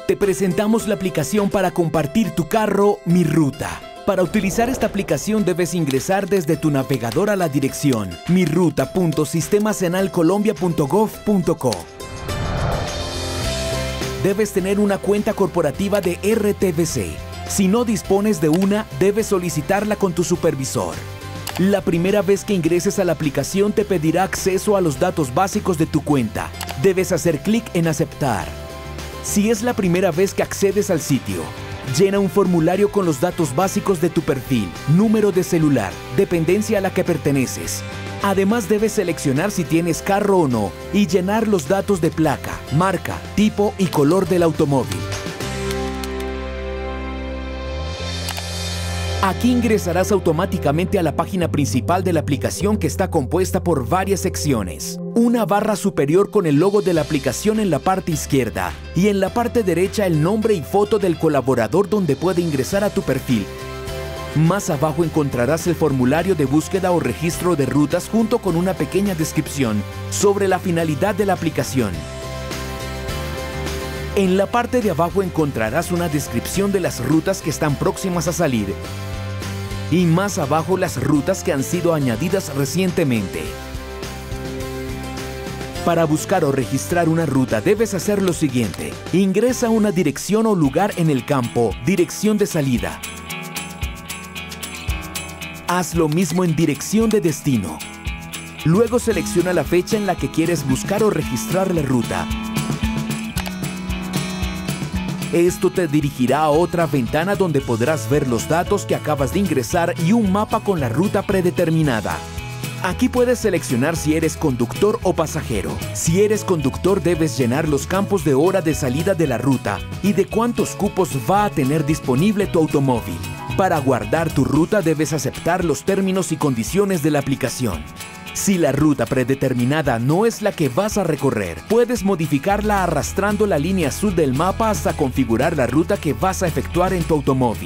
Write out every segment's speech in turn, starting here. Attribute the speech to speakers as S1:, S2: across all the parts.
S1: Te presentamos la aplicación para compartir tu carro, Mi Ruta. Para utilizar esta aplicación debes ingresar desde tu navegador a la dirección miruta.sistemasenalcolombia.gov.co. Debes tener una cuenta corporativa de RTVC. Si no dispones de una, debes solicitarla con tu supervisor. La primera vez que ingreses a la aplicación te pedirá acceso a los datos básicos de tu cuenta. Debes hacer clic en aceptar. Si es la primera vez que accedes al sitio, llena un formulario con los datos básicos de tu perfil, número de celular, dependencia a la que perteneces. Además debes seleccionar si tienes carro o no y llenar los datos de placa, marca, tipo y color del automóvil. Aquí ingresarás automáticamente a la página principal de la aplicación, que está compuesta por varias secciones. Una barra superior con el logo de la aplicación en la parte izquierda y en la parte derecha el nombre y foto del colaborador donde puede ingresar a tu perfil. Más abajo encontrarás el formulario de búsqueda o registro de rutas junto con una pequeña descripción sobre la finalidad de la aplicación. En la parte de abajo encontrarás una descripción de las rutas que están próximas a salir y más abajo las rutas que han sido añadidas recientemente. Para buscar o registrar una ruta debes hacer lo siguiente. Ingresa una dirección o lugar en el campo Dirección de salida. Haz lo mismo en Dirección de destino. Luego selecciona la fecha en la que quieres buscar o registrar la ruta. Esto te dirigirá a otra ventana donde podrás ver los datos que acabas de ingresar y un mapa con la ruta predeterminada. Aquí puedes seleccionar si eres conductor o pasajero. Si eres conductor debes llenar los campos de hora de salida de la ruta y de cuántos cupos va a tener disponible tu automóvil. Para guardar tu ruta debes aceptar los términos y condiciones de la aplicación. Si la ruta predeterminada no es la que vas a recorrer, puedes modificarla arrastrando la línea azul del mapa hasta configurar la ruta que vas a efectuar en tu automóvil.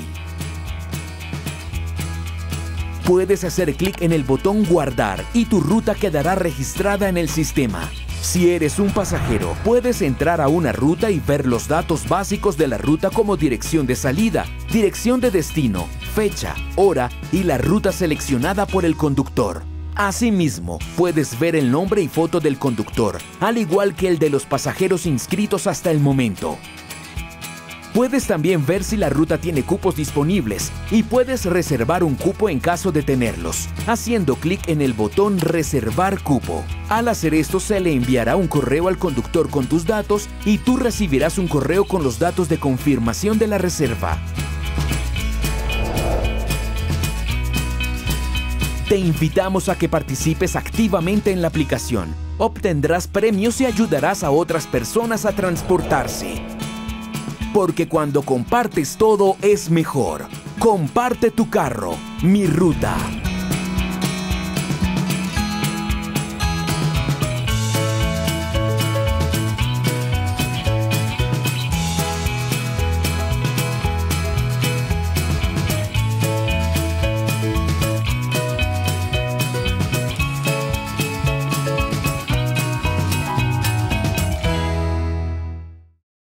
S1: Puedes hacer clic en el botón Guardar y tu ruta quedará registrada en el sistema. Si eres un pasajero, puedes entrar a una ruta y ver los datos básicos de la ruta como dirección de salida, dirección de destino, fecha, hora y la ruta seleccionada por el conductor. Asimismo, puedes ver el nombre y foto del conductor, al igual que el de los pasajeros inscritos hasta el momento. Puedes también ver si la ruta tiene cupos disponibles y puedes reservar un cupo en caso de tenerlos, haciendo clic en el botón Reservar cupo. Al hacer esto se le enviará un correo al conductor con tus datos y tú recibirás un correo con los datos de confirmación de la reserva. Te invitamos a que participes activamente en la aplicación. Obtendrás premios y ayudarás a otras personas a transportarse. Porque cuando compartes todo es mejor. Comparte tu carro, Mi Ruta.